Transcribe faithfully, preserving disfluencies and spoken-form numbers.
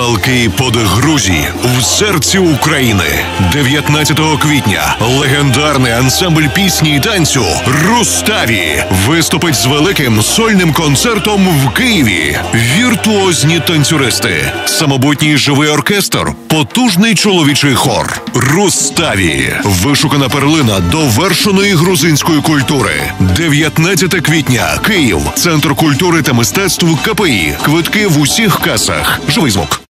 Палкий подих Грузії в серці України. дев'ятнадцятого квітня легендарний ансамбль пісні і танцю «Руставі» виступить з великим сольним концертом в Києві. Віртуозні танцюристи, самобутній живий оркестр, потужний чоловічий хор. «Руставі» – вишукана перлина довершеної грузинської культури. дев'ятнадцятого квітня, Київ, Центр культури та мистецтв КПІ. Квитки в усіх касах. Живий звук.